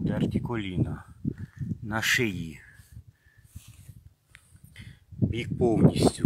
обдерті коліна, на шиї, бік повністю.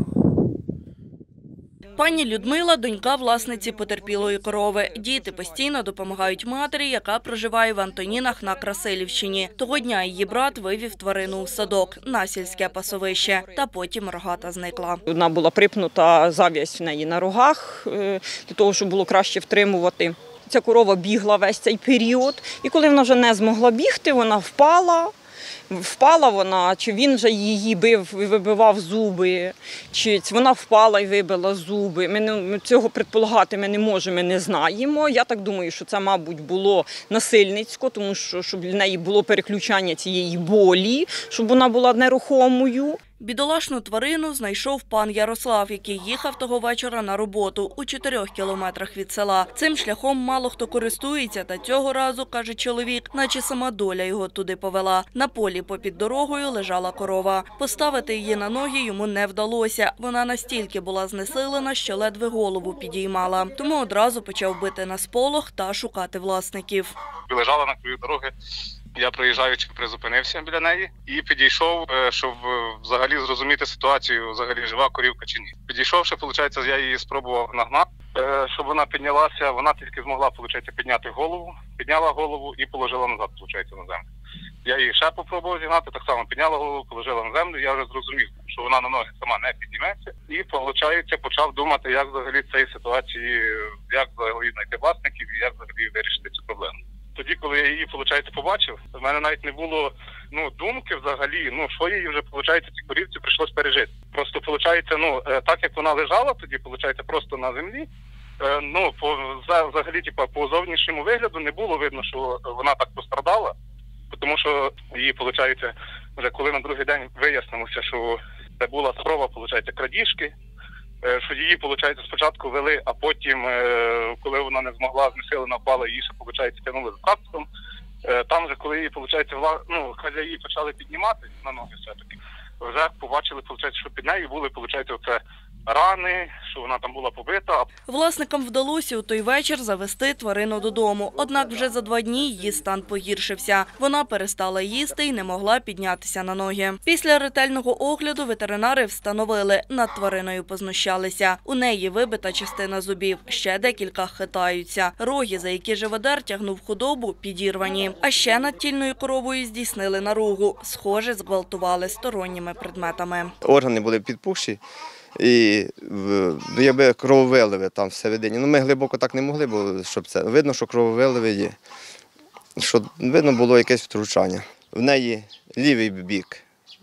Пані Людмила – донька власниці потерпілої корови. Діти постійно допомагають матері, яка проживає в Антонінах на Красилівщині. Того дня її брат вивів тварину у садок на сільське пасовище, та потім рогата зникла. Вона була припнута, зав'язь в неї на рогах, для того, щоб було краще втримувати. Ця корова бігла весь цей період, і коли вона вже не змогла бігти, вона впала. Впала вона, чи він вже її бив і вибивав зуби, чи вона впала і вибила зуби. Ми цього предполагати ми не можемо, ми не знаємо. Я так думаю, що це, мабуть, було насильницько, тому що щоб для неї було переключання цієї болі, щоб вона була нерухомою. Бідолашну тварину знайшов пан Ярослав, який їхав того вечора на роботу у 4 кілометрах від села. Цим шляхом мало хто користується, та цього разу, каже чоловік, наче сама доля його туди повела. На полі попід дорогою лежала корова. Поставити її на ноги йому не вдалося. Вона настільки була знесилена, що ледве голову підіймала. Тому одразу почав бити на сполох та шукати власників. Лежала на краю дороги. Я, проїжджаючи, призупинився біля неї і підійшов, щоб взагалі зрозуміти ситуацію, взагалі жива корівка чи ні. Підійшовши, виходить, я її спробував нагнати, щоб вона піднялася. Вона тільки змогла, виходить, підняти голову, підняла голову і положила назад, виходить, на землю. Я її ще попробував зігнати, так само підняла голову, положила на землю. Я вже зрозумів, що вона на ноги сама не підніметься. І, виходить, почав думати, як взагалі в цій ситуації, як взагалі знайти власників і як взагалі вирішити цю проблему. Тоді, коли я її, виходить, побачив, в мене навіть не було думки взагалі, що їй вже, виходить, цій корівці прийшлось пережити. Просто, виходить, так як вона лежала тоді, виходить, просто на землі, взагалі, по зовнішньому вигляду не було видно, що вона так пострадала, тому що її, виходить, вже коли на другий день вияснилося, що це була спроба, виходить, крадіжки, що її, виходить, спочатку вели, а потім, коли вона не змогла, знесилена впала, її ще, виходить, тягнули з трактором. Там же, коли її, виходить, хазяї почали піднімати на ноги все-таки, вже побачили, виходить, що під нею були, виходить, оце рани, що вона там була побита. Власникам вдалося у той вечір завести тварину додому. Однак вже за 2 дні її стан погіршився. Вона перестала їсти і не могла піднятися на ноги. Після ретельного огляду ветеринари встановили, над твариною познущалися. У неї вибита частина зубів, ще декілька хитаються. Роги, за які живодер тягнув худобу, підірвані. А ще над тільною коровою здійснили наругу. Схоже, зґвалтували сторонніми предметами. Органи були підпухші. І якби крововиливи там всередині. Ми глибоко так не могли, бо щоб це видно, що крововиливи є. Що видно було якесь втручання. В неї лівий бік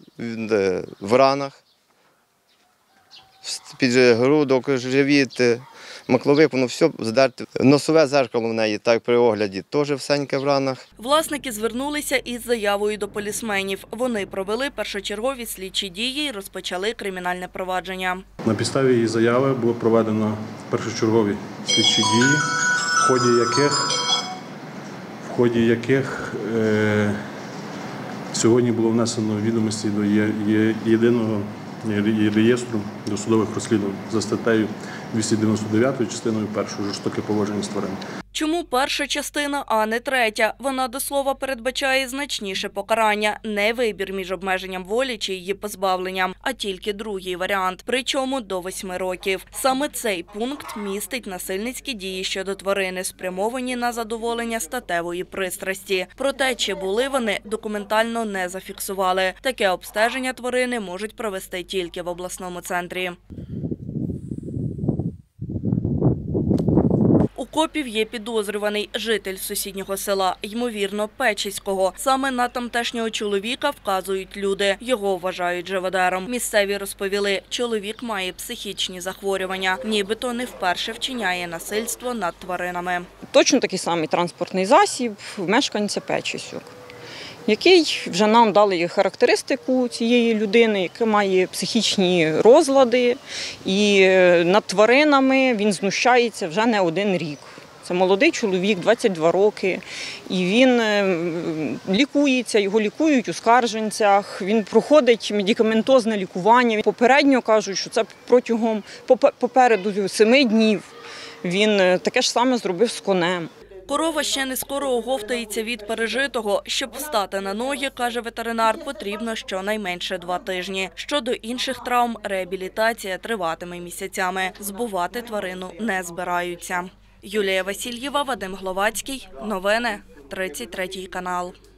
в ранах, під грудок, живіт, макловик, воно все здерте. Носове дзеркало в неї, так при огляді, теж всеньке в ранах. Власники звернулися із заявою до полісменів. Вони провели першочергові слідчі дії і розпочали кримінальне провадження. На підставі її заяви було проведено першочергові слідчі дії, в ході яких сьогодні було внесено відомості до єдиного реєстру досудових розслідувань за статтею 299 частиною 1 жорстоке поводження з тваринами. Чому перша частина, а не третя? Вона, до слова, передбачає значніше покарання. Не вибір між обмеженням волі чи її позбавленням, а тільки другий варіант. Причому до 8 років. Саме цей пункт містить насильницькі дії щодо тварини, спрямовані на задоволення статевої пристрасті. Проте, чи були вони, документально не зафіксували. Таке обстеження тварини можуть провести тільки в обласному центрі. У копів є підозрюваний житель сусіднього села, ймовірно, Печиського. Саме на тамтешнього чоловіка вказують люди. Його вважають живодером. Місцеві розповіли, чоловік має психічні захворювання. Нібито не вперше вчиняє насильство над тваринами. Точно такий самий транспортний засіб в мешканця Печисьок, який вже нам дали характеристику цієї людини, яка має психічні розлади, і над тваринами він знущається вже не 1 рік. Це молодий чоловік, 22 роки, і він лікується, його лікують у Скарженцях, він проходить медикаментозне лікування. Попередньо кажуть, що це попереду 7 днів він таке ж саме зробив з конем. Корова ще не скоро оговтається від пережитого. Щоб встати на ноги, каже ветеринар, потрібно щонайменше 2 тижні. Щодо інших травм, реабілітація триватиме місяцями. Збувати тварину не збираються. Юлія Васильєва, Вадим Гловацький. Новини. 33 канал.